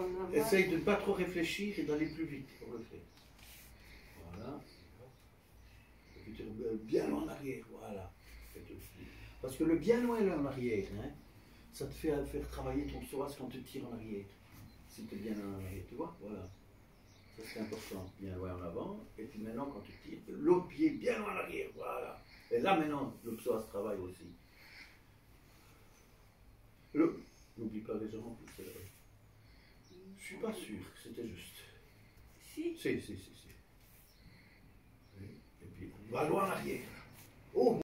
Essaye de ne pas trop réfléchir et d'aller plus vite pour le faire. Voilà. Et puis bien loin en arrière, voilà. Parce que le bien loin en arrière, hein, ça te fait faire travailler ton psoas quand tu tires en arrière. Si tu es bien en arrière, tu vois, voilà. Ça c'est important, bien loin en avant. Et puis maintenant quand tu tires, l'autre pied bien loin en arrière, voilà. Et là maintenant, le psoas travaille aussi. N'oublie pas les jambes. Je suis pas sûr que c'était juste. Si. Si. Et puis, va loin en arrière. Oh,